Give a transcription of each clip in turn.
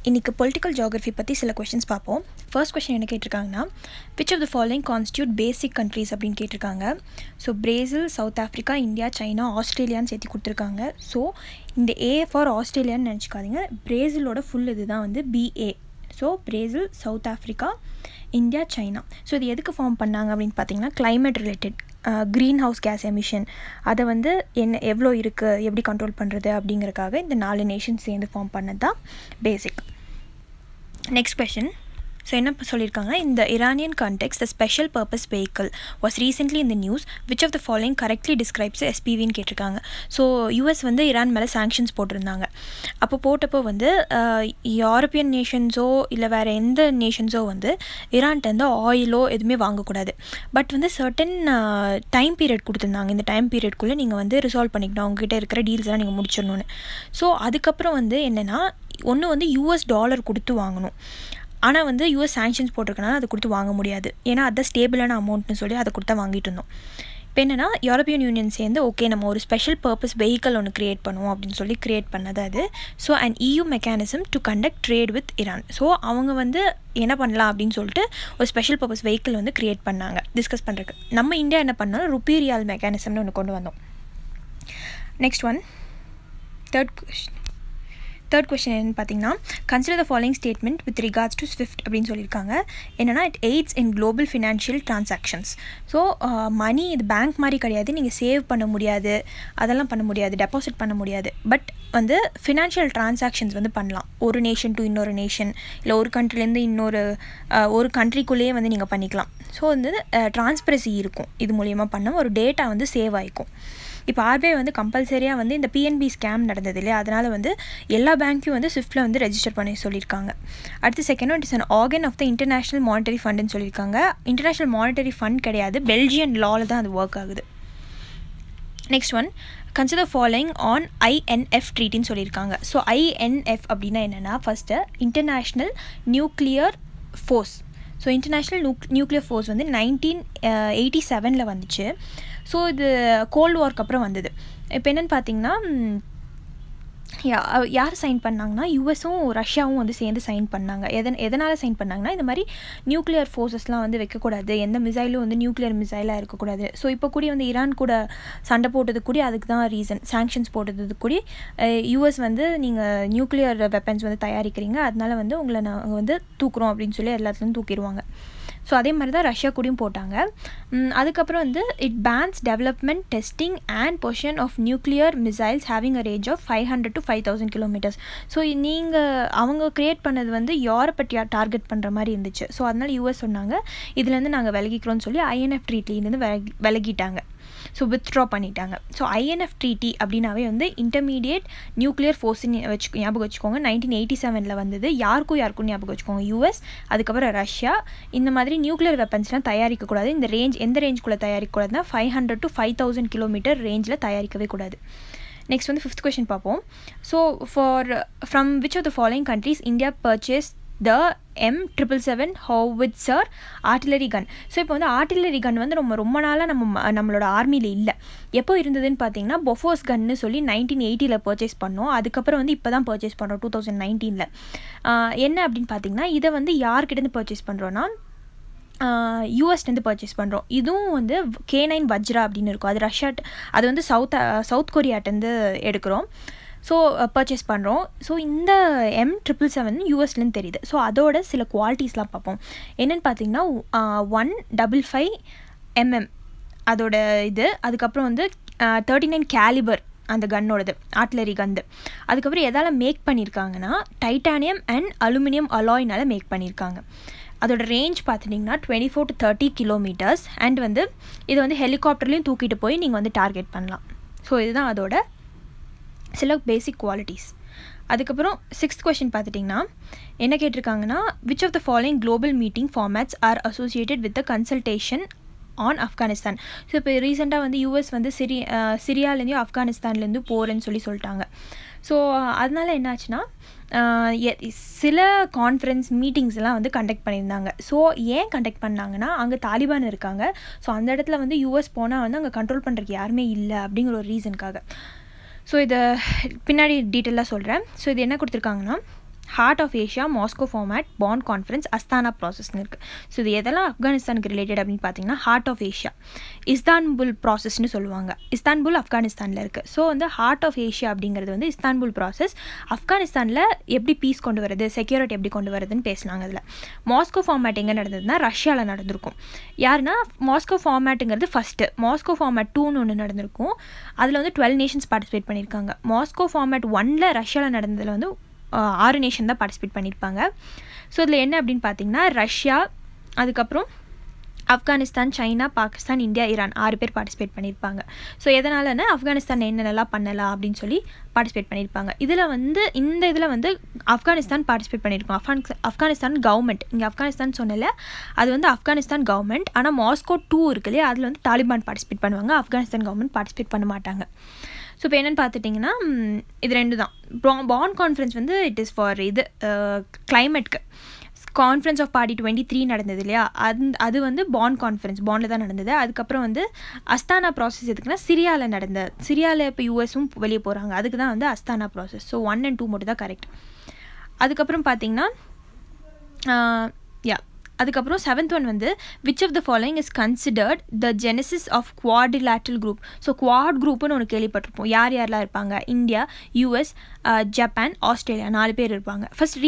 இன்னைக்கு political geography பற்றி சில கொஷின்ஸ் பார்ப்போம். ஃபர்ஸ்ட் கொஷின் என்ன கேட்டிருக்காங்கன்னா, which of the following constitute basic countries அப்படின்னு கேட்டிருக்காங்க. So Brazil, South Africa, India, China, ஆஸ்திரேலியான்னு சேர்த்து கொடுத்துருக்காங்க. ஸோ இந்த ஏ ஃபார் ஆஸ்திரேலியான்னு நினச்சிக்காதீங்க. பிரேசிலோட ஃபுல் இது தான் வந்து BA. So Brazil, South Africa, India, China. So இது எதுக்கு ஃபார்ம் பண்ணாங்க அப்படின்னு பார்த்தீங்கன்னா, climate related greenhouse gas emission அதை வந்து எவ்வளோ இருக்குது, எப்படி கண்ட்ரோல் பண்ணுறது அப்படிங்கிறதுக்காக இந்த 4 நேஷன்ஸ் சேர்ந்து ஃபார்ம் பண்ணது தான் பேசிக். Next question. ஸோ என்ன சொல்லியிருக்காங்கன்னா, இந்த Iranian context the special purpose vehicle was recently in the news, which of the following correctly describes the SPVன்னு கேட்டிருக்காங்க. ஸோ யூஎஸ் வந்து இரான் மேலே சாங்ஷன்ஸ் போட்டிருந்தாங்க. அப்போ போட்டப்போ வந்து யூரோப்பியன் நேஷன்ஸோ இல்லை வேறு எந்த நேஷன்ஸோ வந்து இரான்கிட்ட ஆயிலோ எதுவுமே வாங்கக்கூடாது. பட் வந்து சர்டன் டைம் பீரியட் கொடுத்துருந்தாங்க. இந்த டைம் பீரியட்குள்ளே நீங்கள் வந்து ரிசால்வ் பண்ணிக்கணும், அவங்ககிட்ட இருக்கிற டீல்ஸ் எல்லாம் நீங்கள் முடிச்சிடணுன்னு. ஸோ அதுக்கப்புறம் வந்து என்னென்னா, ஒன்று வந்து $US கொடுத்து வாங்கணும். ஆனால் வந்து யூஎஸ் சாங்ஷன்ஸ் போட்டிருக்கனால அதை கொடுத்து வாங்க முடியாது. ஏன்னா அதுதான் ஸ்டேபிளான அமௌண்ட்னு சொல்லி அதை கொடுத்தா வாங்கிட்டு இருந்தோம். இப்போ என்னென்னா, யூரோப்பியன் யூனியன் சேர்ந்து ஓகே நம்ம ஒரு ஸ்பெஷல் பர்பஸ் வெஹிக்கல் ஒன்று க்ரியேட் பண்ணுவோம் அப்படின்னு சொல்லி க்ரியேட் பண்ணது அது. So and EU mechanism to conduct trade with Iran. So அவங்க வந்து என்ன பண்ணலாம் அப்படின்னு சொல்லிட்டு ஒரு ஸ்பெஷல் பர்பஸ் வெஹிக்கிள் வந்து க்ரியேட் பண்ணாங்க டிஸ்கஸ் பண்ணுறதுக்கு. நம்ம இந்தியா என்ன பண்ணோம், ருப்பீ ரியால் மெக்கானிசம்னு ஒன்று கொண்டு வந்தோம். நெக்ஸ்ட் ஒன், தேர்ட் கொஸ்டின் என்னென்னு பார்த்தீங்கன்னா, consider the following statement with regards to SWIFT அப்படின்னு சொல்லியிருக்காங்க. என்னென்னா, it aids in global financial transactions. So money இது பேங்க் மாதிரி கிடையாது, நீங்கள் சேவ் பண்ண முடியாது, அதெல்லாம் பண்ண முடியாது, டெபாசிட் பண்ண முடியாது. பட் வந்து ஃபினான்ஷியல் ட்ரான்சாக்ஷன்ஸ் வந்து பண்ணலாம். ஒரு நேஷன் டு இன்னொரு நேஷன், இல்லை ஒரு கண்ட்ரிலேருந்து இன்னொரு ஒரு கண்ட்ரிக்குள்ளேயே வந்து நீங்கள் பண்ணிக்கலாம். ஸோ வந்து ட்ரான்ஸ்பரன்சி இருக்கும். இது மூலிமா பண்ண ஒரு டேட்டா வந்து சேவ் ஆகிக்கும். இப்போ ஆர்பிஐ வந்து கம்பல்சரியாக வந்து இந்த PNB ஸ்கேம் நடந்தது இல்லையா, அதனால் வந்து எல்லா பேங்க்கையும் வந்து ஸ்விஃப்ட்டில் வந்து ரெஜிஸ்டர் பண்ணி சொல்லியிருக்காங்க. அடுத்து second one, it's an organ of the international monetary ஃபண்டுன்னு சொல்லியிருக்காங்க. இன்டர்நேஷ்னல் மானிட்டரி ஃபண்ட் கிடையாது, பெல்ஜியன் லாவில் தான் அது ஒர்க் ஆகுது. Next one, consider following on INF ட்ரீட்டின்னு சொல்லியிருக்காங்க. ஸோ INF அப்படின்னா என்னென்னா, first international nuclear force. So international nuclear force வந்து 1987 வந்துச்சு. ஸோ இது கோல்டு வார்க்கு அப்புறம் வந்தது. இப்போ என்னென்னு பார்த்தீங்கன்னா, யார் சைன் பண்ணாங்கன்னா, யூஎஸும் ரஷ்யாவும் வந்து சேர்ந்து சைன் பண்ணாங்க. எதனால் சைன் பண்ணாங்கன்னா, இந்த மாதிரி நியூக்ளியர் ஃபோர்ஸஸ்லாம் வந்து வைக்கக்கூடாது, எந்த மிசைலும் வந்து நியூக்ளியர் மிசைலாக இருக்கக்கூடாது. ஸோ இப்போ கூட வந்து ஈரான் கூட சண்டை போட்டது கூட அதுக்கு தான் ரீசன். சாங்ஷன்ஸ் போட்டது கூட யூஎஸ் வந்து நீங்கள் நியூக்ளியர் வெப்பன்ஸ் வந்து தயாரிக்கிறீங்க, அதனால வந்து உங்களை நாங்கள் வந்து தூக்குறோம் அப்படின்னு சொல்லி எல்லாத்துலேயும் தூக்கிடுவாங்க. ஸோ அதே மாதிரி தான் ரஷ்யா கூடயும் போட்டாங்க. அதுக்கப்புறம் வந்து it bans development, testing and position of nuclear missiles having a range of 500 to 5000 kilometers. So அவங்க க்ரியேட் பண்ணது வந்து யூரோப்பை டார்கெட் பண்ணுற மாதிரி இருந்துச்சு. ஸோ அதனால் யூஎஸ் சொன்னாங்க இதுலேருந்து நாங்கள் விலகிக்கிறோன்னு சொல்லி INF ட்ரீட்டிலேருந்து விலகிட்டாங்க. ஸோ வித்ட்ரா பண்ணிட்டாங்க. ஸோ INF ட்ரீட்டி அப்படின்னாவே வந்து இன்டர்மீடியேட் நியூக்ளியர் ஃபோர்ஸ்ன்னு ஞாபகம் வச்சுக்கோங்க. 1987 வந்தது. யாருக்கும் ஞாபகம் வச்சுக்கோங்க. யூஎஸ், அதுக்கப்புறம் ரஷ்யா, இந்த மாதிரி நியூக்ளியர் வெப்பன்ஸ்லாம் தயாரிக்கக்கூடாது. இந்த ரேஞ்ச் எந்த ரேஞ்சுக்குள்ளே தயாரிக்கக்கூடாதுன்னா 500 to 5000 kilometer ரேஞ்சில் தயாரிக்கவே கூடாது. நெக்ஸ்ட் வந்து 5th கொஷின் பார்ப்போம். So from which of the following countries India purchase the M777 howitzer artillery gun. So இப்போ வந்து ஆர்டிலரி கன் வந்து ரொம்ப நாளாக நம்மளோட ஆர்மியில் இல்லை. எப்போ இருந்ததுன்னு பார்த்தீங்கன்னா, பொஃபோர்ஸ் கன்னு சொல்லி 1980 பர்ச்சேஸ் பண்ணோம். அதுக்கப்புறம் வந்து இப்போ தான் பர்ச்சேஸ் பண்ணுறோம் 2019. என்ன அப்படின்னு பார்த்தீங்கன்னா, இதை வந்து யார்கிட்டேருந்து பர்ச்சேஸ் பண்ணுறோன்னா யூஎஸ்லேருந்து பர்ச்சேஸ் பண்ணுறோம். இதுவும் வந்து K9 வஜ்ரா அப்படின்னு இருக்கும். அது அது வந்து சவுத் கொரியாட்டேருந்து எடுக்கிறோம். ஸோ பர்ச்சேஸ் பண்ணுறோம். ஸோ இந்த M777 யூஎஸ்லேருந்து தெரியுது. ஸோ அதோட சில குவாலிட்டிஸ்லாம் பார்ப்போம். என்னென்னு பார்த்தீங்கன்னா, 155 mm அதோட இது. அதுக்கப்புறம் வந்து 39 கேலிபர் அந்த கன்னோடது, ஆர்டிலரி கந்து. அதுக்கப்புறம் எதால் மேக் பண்ணியிருக்காங்கன்னா, டைட்டானியம் அண்ட் அலுமினியம் அலாய்னால் மேக் பண்ணியிருக்காங்க. அதோட ரேஞ்ச் பார்த்துட்டிங்கன்னா 24 to 30 kilometers. அண்ட் வந்து இது வந்து ஹெலிகாப்டர்லேயும் தூக்கிட்டு போய் நீங்கள் வந்து டார்கெட் பண்ணலாம். ஸோ இதுதான் அதோட சில பேசிக் குவாலிட்டிஸ். அதுக்கப்புறம் 6th கொஷின் பார்த்துட்டிங்கன்னா என்ன கேட்டிருக்காங்கன்னா, which of the following global meeting formats are associated with the consultation on Afghanistan. So இப்போ ரீசெண்டாக வந்து யூஎஸ் வந்து சிரியாலேருந்து ஆப்கானிஸ்தான்லேருந்து போகிறேன்னு சொல்லிட்டாங்க. ஸோ அதனால் என்னாச்சுன்னா, சில கான்ஃபரன்ஸ் மீட்டிங்ஸ் எல்லாம் வந்து கண்டக்ட் பண்ணியிருந்தாங்க. ஸோ ஏன் கண்டக்ட் பண்ணாங்கன்னா, அங்கே தாலிபான் இருக்காங்க. ஸோ அந்த இடத்துல வந்து யூஎஸ் போனால் வந்து அங்கே கண்ட்ரோல் பண்ணுறதுக்கு யாருமே இல்லை அப்படிங்கிற ஒரு ரீசனுக்காக. ஸோ இதை பின்னாடி டீட்டெயிலாக சொல்கிறேன். ஸோ இது என்ன கொடுத்துருக்காங்கன்னா, heart of Asia, Moscow format, Bonn conference, Astana ப்ராசஸ்னு இருக்குது. ஸோ இது எதெல்லாம் ஆப்கானிஸ்தானுக்கு ரிலேட்டட் அப்படின்னு பார்த்தீங்கன்னா ஹார்ட் ஆஃப் ஏஷியா இஸ்தான்புல் ப்ராசஸ்ன்னு சொல்லுவாங்க. இஸ்தான்புல் ஆப்கானிஸ்தானில் இருக்குது. ஸோ வந்து ஹார்ட் ஆஃப் ஏஷியா அப்படிங்கிறது வந்து இஸ்தான்புல் ப்ராசஸ். ஆப்கானிஸ்தானில் எப்படி பீஸ் கொண்டு வருது, செக்யூரிட்டி எப்படி கொண்டு வருதுன்னு பேசினாங்க. அதில் மாஸ்கோ ஃபார்மேட் எங்கே நடந்ததுன்னா ரஷ்யாவில் நடந்திருக்கும். யாருன்னா மாஸ்கோ ஃபார்மேட்டுங்கிறது ஃபஸ்ட்டு. மாஸ்கோ ஃபார்மேட் 2ன்னு ஒன்று நடந்திருக்கும். அதில் வந்து 12 நேஷன்ஸ் பார்ட்டிசிபேட் பண்ணியிருக்காங்க. மாஸ்கோ ஃபார்மேட் 1ல் ரஷ்யாவில் நடந்ததில் வந்து 6 நேஷன் தான் பார்ட்டிசிபேட் பண்ணியிருப்பாங்க. ஸோ இதில் என்ன அப்படின்னு பார்த்தீங்கன்னா ரஷ்யா, அதுக்கப்புறம் Afghanistan, China, Pakistan, India, Iran 6 பேர் பார்ட்டிசிபேட் பண்ணியிருப்பாங்க. ஸோ எதனாலன்னா ஆப்கானிஸ்தான் என்னென்னலாம் பண்ணலாம் அப்படின்னு சொல்லி பார்ட்டிசிபேட் பண்ணியிருப்பாங்க. இதில் வந்து இந்த இதில் வந்து ஆப்கானிஸ்தான் பார்ட்டிசிபேட் பண்ணியிருக்கோம். ஆப்கானிஸ்தான் கவர்மெண்ட், இங்கே ஆப்கானிஸ்தான் சொன்னல அது வந்து ஆப்கானிஸ்தான் கவர்மெண்ட். ஆனால் மாஸ்கோ 2 இருக்கு இல்லையா, அதில் வந்து தாலிபான் பார்ட்டிசிபேட் பண்ணுவாங்க. ஆப்கானிஸ்தான் கவர்மெண்ட் பார்ட்டிசிபேட் பண்ண மாட்டாங்க. ஸோ இப்போ என்னென்னு பார்த்துட்டிங்கன்னா இது 2 தான். பாண்ட் கான்ஃபரன்ஸ் வந்து இட் இஸ் ஃபார் இது கிளைமேட்க்கு. கான்ஃபரன்ஸ் ஆஃப் பார்ட்டி 23 நடந்தது இல்லையா, அது வந்து பாண்ட் கான்ஃபரன்ஸ், பாண்டில் தான் நடந்தது. அதுக்கப்புறம் வந்து அஸ்தானா ப்ராசஸ் எதுக்குன்னா சிரியாவில் இப்போ யூஎஸும் வெளியே போகிறாங்க, அதுக்கு தான் வந்து அஸ்தானா ப்ராசஸ். ஸோ 1 and 2 மட்டும் தான் கரெக்ட். அதுக்கப்புறம் பார்த்தீங்கன்னா அதுக்கப்புறம் 7th ஒன் வந்து which of the following is considered the genesis of quadrilateral group. So quad குரூப்னு ஒன்று கேள்விப்பட்டிருப்போம். யாரெல்லாம் இருப்பாங்க? இந்தியா, யூஎஸ், ஜப்பான், ஆஸ்திரேலியா 4 பேர் இருப்பாங்க.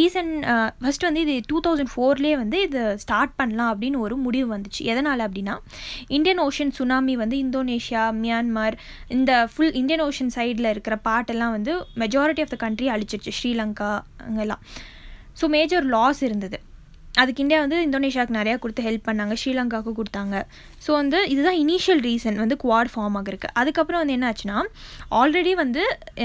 ஃபஸ்ட் வந்து இது 2004 வந்து இது ஸ்டார்ட் பண்ணலாம் அப்படின்னு ஒரு முடிவு வந்துச்சு. எதனால் அப்படின்னா இந்தியன் ஓஷன் சுனாமி வந்து இந்தோனேஷியா, மியான்மர், இந்த ஃபுல் இந்தியன் ஓஷன் சைடில் இருக்கிற பார்ட்டெல்லாம் வந்து மெஜாரிட்டி ஆஃப் த கண்ட்ரி அழிச்சிருச்சு, ஸ்ரீலங்கா அங்கெல்லாம். ஸோ மேஜர் லாஸ் இருந்தது. அதுக்கு இந்தியா வந்து இந்தோனேஷியாவுக்கு நிறையா கொடுத்து ஹெல்ப் பண்ணாங்க, ஸ்ரீலங்காவுக்கு கொடுத்தாங்க. ஸோ வந்து இதுதான் இனிஷியல் ரீசன் வந்து குவாட் ஃபார்ம் ஆகிருக்கு. அதுக்கப்புறம் வந்து என்ன ஆச்சுன்னா ஆல்ரெடி வந்து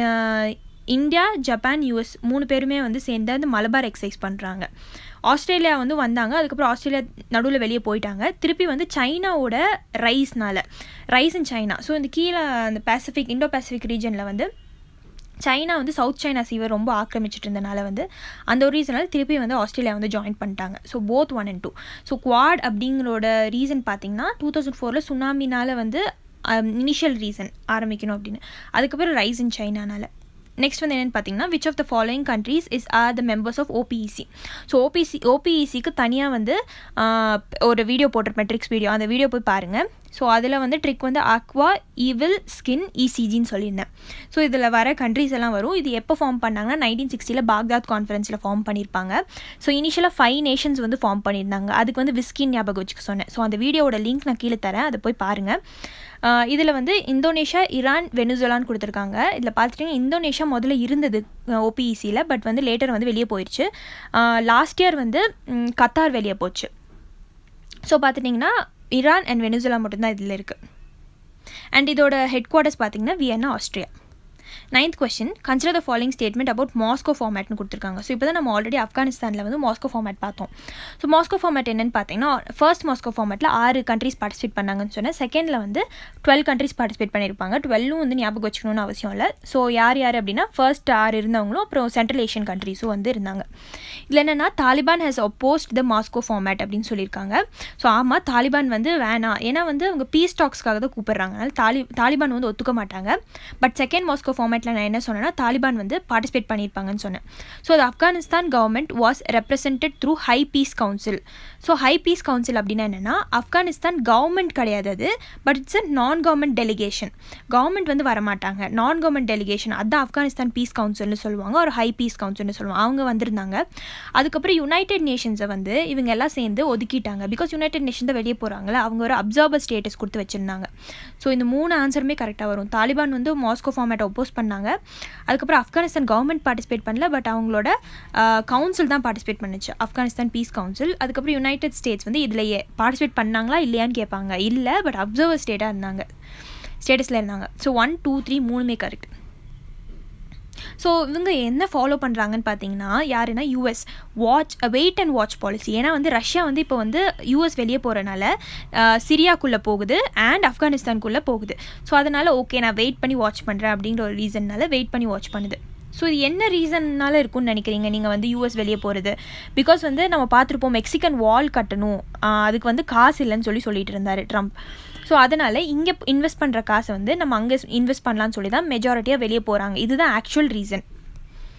இந்தியா, ஜப்பான், யூஎஸ் 3 பேருமே வந்து சேர்ந்து அந்த மலபார் எக்ஸசைஸ் பண்ணுறாங்க. ஆஸ்திரேலியா வந்து வந்தாங்க, அதுக்கப்புறம் ஆஸ்திரேலியா நடுவில் வெளியே போயிட்டாங்க. திருப்பி வந்து சைனாவோட ரைஸ் இன் சைனா. ஸோ இந்த கீழே அந்த இந்தோ பசிபிக் ரீஜனில் வந்து சைனா வந்து சவுத் சைனா சீவை ரொம்ப ஆக்கிரமிச்சிட்டு இருந்தனால வந்து அந்த ஒரு ரீசனால் திருப்பி வந்து ஆஸ்திரேலியா வந்து ஜாயின் பண்ணிட்டாங்க. So both 1 and 2. So quad அப்படிங்கிறோட ரீசன் பார்த்தீங்கன்னா 2004 சுனாமினால் வந்து இனிஷியல் ரீசன் ஆரம்பிக்கணும் அப்படின்னு. அதுக்கப்புறம் ரைஸ் இன் சைனானால. நெக்ஸ்ட் வந்து என்னென்னு பார்த்தீங்கன்னா which of the following countries are the members of OPEC. So ஓபிஇசிக்கு தனியாக வந்து ஒரு வீடியோ போட்டிருப்பேன், ட்ரிக்ஸ் வீடியோ. அந்த வீடியோ போய் பாருங்கள். ஸோ அதில் வந்து ட்ரிக் வந்து ஆக்வா, ஈவில், ஸ்கின், இசிஜின்னு சொல்லியிருந்தேன். ஸோ இதில் வர கண்ட்ரீஸ் எல்லாம் வரும். இது எப்போ ஃபார்ம் பண்ணாங்கன்னா 1960 பாக்தாத் கான்ஃபரன்ஸில் ஃபார்ம் பண்ணியிருப்பாங்க. ஸோ இனிஷியலாக 5 நேஷன்ஸ் வந்து ஃபார்ம் பண்ணியிருந்தாங்க. அதுக்கு வந்து விஸ்கின் ஞாபகம் வச்சுக்க சொன்னேன். ஸோ அந்த வீடியோட லிங்க் நான் கீழே தரேன், அதை போய் பாருங்கள். இதில் வந்து இந்தோனேஷியா, ஈரான், வெனிசுலான்னு கொடுத்துருக்காங்க. இதில் பார்த்துட்டிங்கன்னா இந்தோனேஷியா முதல்ல இருந்தது ஓபிஇசியில், பட் வந்து லேட்டர் வந்து வெளியே போயிடுச்சு. லாஸ்ட் இயர் வந்து கத்தார் வெளியே போச்சு. ஸோ பார்த்துட்டிங்கன்னா ஈரான் அண்ட் வெனிசுலா மட்டும்தான் இதில் இருக்குது. அண்ட் இதோட ஹெட் குவார்ட்டர்ஸ் பார்த்திங்கன்னா Vienna, Austria. 9th question, consider the following statement about Moscow formatனு கொடுத்துருக்காங்க. ஸோ இப்போ தான் நம்ம ஆல்ரெடி ஆப்கானிஸ்தானில் வந்து மாஸ்கோ ஃபார்மேட் பார்த்தோம். ஸோ மாஸ்கோ ஃபார்மேட் என்னென்னு பார்த்தீங்கன்னா ஃபர்ஸ்ட் மாஸ்கோ ஃபார்மேட்டில் 6 கண்ட்ரீஸ் பார்ட்டிசிபேட் பண்ணாங்கன்னு சொன்னேன். செகண்டில் வந்து 12 கண்ட்ரீஸ் பார்ட்டிசிபேட் பண்ணியிருப்பாங்க. 12 வந்து ஞாபகம் வச்சுக்கணும்னு அவசியம் இல்லை. ஸோ யார் அப்படின்னா ஃபர்ஸ்ட் 6 இருந்தவங்களும் அப்புறம் சென்ட்ரல் ஏஷியன் கண்ட்ரீஸும் வந்து இருந்தாங்க. இதில் என்னென்னா Taliban has opposed the Moscow format அப்படின்னு சொல்லியிருக்காங்க. ஸோ ஆமாம், தாலிபான் வந்து வேணாம், ஏன்னா வந்து அவங்க பீஸ் டாக்ஸ்க்காக தான் கூப்பிட்றாங்க. அதனால் தாலிபான் வந்து ஒத்துக்க மாட்டாங்க. பட் செகண்ட் மாஸ்கோ ஃபார்மேட்டில் நான் என்ன சொன்னேன்னா தாலிபான் வந்து பார்ட்டிசிபேட் பண்ணியிருப்பாங்கன்னு சொன்னேன். ஸோ அது Afghanistan government was represented through high peace council. So high peace council அப்படின்னா என்னென்னா ஆப்கானிஸ்தான் கவர்மெண்ட் கிடையாது அது, பட் இட்ஸ் அ நான் கவர்மெண்ட் டெலிகேஷன். கவர்மெண்ட் வந்து வரமாட்டாங்க, நான் கவர்மெண்ட் டெலிகேஷன். அதுதான் ஆப்கானிஸ்தான் பீஸ் கவுன்சில்னு சொல்லுவாங்க, ஒரு ஹை பீஸ் கவுன்சில்னு சொல்லுவாங்க. அவங்க வந்திருந்தாங்க. அதுக்கப்புறம் யுனைடெட் நேஷன்ஸை வந்து இவங்க எல்லாம் சேர்ந்து ஒதுக்கிட்டாங்க. பிகாஸ் யுனைடெட் நேஷன் தான் வெளியே போகிறாங்களே, அவங்க ஒரு அப்சர்வர் ஸ்டேட்டஸ் கொடுத்து வச்சுருந்தாங்க. ஸோ இந்த 3 ஆன்சருமே கரெக்டாக வரும். தாலிபான் வந்து மாஸ்கோ ஃபார்மேட்டை ஒப்போஸ் பண்ணாங்க. அதுக்கப்புறம் ஆப்கானிஸ்தான் கவர்மெண்ட் பார்ட்டிசிபேட் பண்ணல, பட் அவங்களோட கவுன்சில் தான் பார்ட்டிசிபேட் பண்ணுச்சு, ஆப்கானிஸ்தான் பீஸ் கவுன்சில். அதுக்கப்புறம் யுனைடெட் ஸ்டேட்ஸ் வந்து இதிலேயே பார்ட்டிசிபேட் பண்ணாங்களா இல்லையான்னு கேட்பாங்க. இல்லை, பட் அப்சர்வர் ஸ்டேட்டஸில் இருந்தாங்க. So 1, 2, 3 3மே correct. ஸோ இவங்க என்ன ஃபாலோ பண்ணுறாங்கன்னு பார்த்தீங்கன்னா யாருன்னா US wait and watch policy. ஏன்னா வந்து ரஷ்யா வந்து இப்போ வந்து யூஎஸ் வெளியே போகிறனால சிரியாக்குள்ளே போகுது அண்ட் ஆப்கானிஸ்தானுக்குள்ளே போகுது. ஸோ அதனால் ஓகே நான் வெயிட் பண்ணி வாட்ச் பண்ணுறேன் அப்படிங்கிற ஒரு ரீசன்னால வெயிட் பண்ணி வாட்ச் பண்ணுது. ஸோ இது என்ன ரீசன்னால இருக்குன்னு நினைக்கிறீங்க நீங்கள் வந்து யூஎஸ் வெளியே போகிறது? பிகாஸ் வந்து நம்ம பார்த்துருப்போம் மெக்சிகன் வால் கட்டணும், அதுக்கு வந்து காசு இல்லைன்னு சொல்லிட்டு இருந்தார் ட்ரம்ப். ஸோ அதனால் இங்கே இன்வெஸ்ட் பண்ணுற காசை வந்து நம்ம அங்கே இன்வெஸ்ட் பண்ணலான்னு சொல்லி தான் மெஜாரிட்டியாக வெளியே போகிறாங்க. இதுதான் actual reason.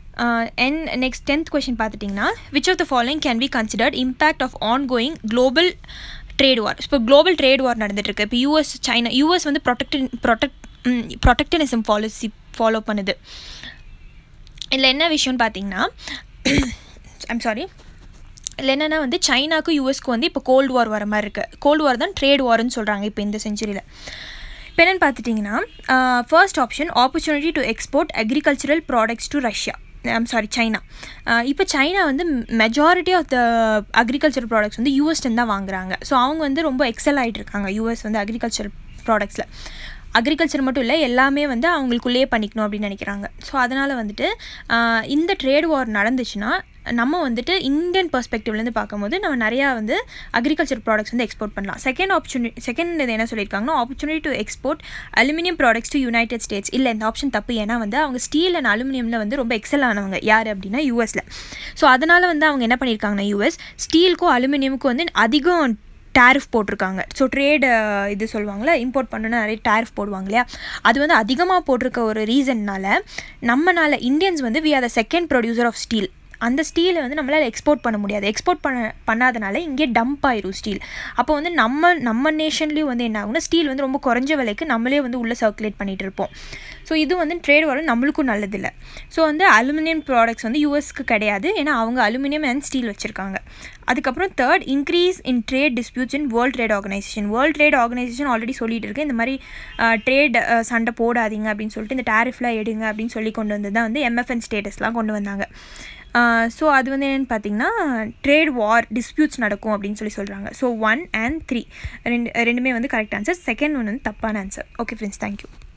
And next 10th question பார்த்துட்டிங்கன்னா which of the following can be considered impact of ongoing global trade war. இப்போ global trade war நடந்துட்டுருக்கு. இப்போ US China US வந்து protectionism policy ஃபாலோ பண்ணுது. இதில் என்ன விஷயம்னு பார்த்தீங்கன்னா ஐம் சாரி இல்லை என்னென்னா வந்து சைனாக்கும் யூஎஸ்க்கு வந்து இப்போ கோல்டு வார் வர மாதிரி இருக்குது. கோல்டு வார் தான் ட்ரேட் வார்னு சொல்கிறாங்க இப்போ இந்த செஞ்சுரியில். இப்போ என்னென்னு பார்த்துட்டிங்கன்னா first option opportunity to export agricultural products to Russia China. இப்போ சைனா வந்து majority of the agriculture products வந்து யூஎஸ்லேருந்து தான் வாங்குறாங்க. ஸோ அவங்க வந்து ரொம்ப எக்ஸல் ஆகிட்டு இருக்காங்க யூஎஸ் வந்து அக்ரிகல்ச்சர் ப்ராடக்ட்ஸில். அக்ரிகல்ச்சர் மட்டும் இல்லை எல்லாமே வந்து அவங்களுக்குள்ளேயே பண்ணிக்கணும் அப்படின்னு நினைக்கிறாங்க. ஸோ அதனால் வந்துட்டு இந்த ட்ரேட் வார் நடந்துச்சுன்னா நம்ம வந்துட்டு இந்தியன் பெர்ஸ்பெக்டிவ்லேருந்து பார்க்கும்போது நம்ம நிறையா வந்து அக்ரிகல்ச்சர் ப்ராடக்ட்ஸ் வந்து எக்ஸ்போர்ட் பண்ணலாம். செகண்ட் இது என்ன சொல்லியிருக்காங்கன்னா opportunity to export aluminium products to United States. இல்லை இந்த ஆப்ஷன் தப்பு. ஏன்னா வந்து அவங்க ஸ்டீல் அண்ட் அலுமினியமில் வந்து ரொம்ப எக்ஸல் ஆனவங்க யார் அப்படின்னா யூஎஸில். ஸோ அதனால் வந்து அவங்க என்ன பண்ணியிருக்காங்கன்னா யூஎஸ் ஸ்டீலுக்கும் அலுமினியமுக்கும் வந்து அதிகம் டேரிஃப் போட்டிருக்காங்க. ஸோ ட்ரேடு இது சொல்லுவாங்களே இம்போர்ட் பண்ணணுன்னா நிறைய டேரிஃப் போடுவாங்க இல்லையா, அது வந்து அதிகமாக போட்டிருக்க ஒரு ரீசன்னால் நம்மளால் இந்தியன்ஸ் வந்து we are the second producer of steel. அந்த ஸ்டீலை வந்து நம்மளால் எக்ஸ்போர்ட் பண்ண முடியாது. எக்ஸ்போர்ட் பண்ணாதனால இங்கே டம்ப் ஆயிரும் ஸ்டீல். அப்போ வந்து நம்ம நேஷன்லேயும் வந்து என்ன ஆகும்னா ஸ்டீல் வந்து ரொம்ப குறைஞ்ச விலைக்கு நம்மளே வந்து உள்ளே சர்க்குலேட் பண்ணிகிட்டு இருப்போம். ஸோ இது வந்து ட்ரேட் வார் நம்மளுக்கும் நல்லதில்லை. ஸோ வந்து அலுமினியம் ப்ராடக்ட்ஸ் வந்து யூஎஸ்க்கு கிடையாது, ஏன்னா அவங்க அலுமினியம் அண்ட் ஸ்டீல் வச்சுருக்காங்க. அதுக்கப்புறம் third increase in trade disputes in World Trade Organization. World Trade Organization already சொல்லிட்டு இருக்கு இந்த மாதிரி ட்ரேட் சண்டை போடாதீங்க அப்படின்னு சொல்லிட்டு இந்த டேரிஃப்லாம் எடுங்க அப்படின்னு சொல்லி கொண்டு வந்து தான் வந்து MFN ஸ்டேட்டஸ்லாம் கொண்டு வந்தாங்க. ஸோ அது வந்து என்னென்னு பார்த்தீங்கன்னா ட்ரேட் வார் டிஸ்பியூட்ஸ் நடக்கும் அப்படின்னு சொல்கிறாங்க. ஸோ 1 and 3 ரெண்டுமே வந்து கரெக்ட் ஆன்சர். செகண்ட் ஒன்று வந்து தப்பான ஆன்சர். Okay friends, thank you.